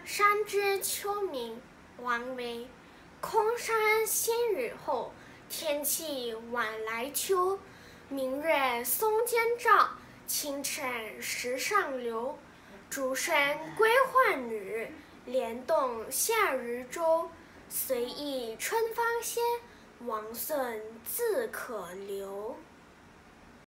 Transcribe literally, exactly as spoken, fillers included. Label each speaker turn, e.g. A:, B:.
A: 山知秋明，王维。空山新雨后，天气晚来秋。明月松间照，清晨石上流。竹声归浣女，莲动下渔舟。随意春芳歇，王孙自可留。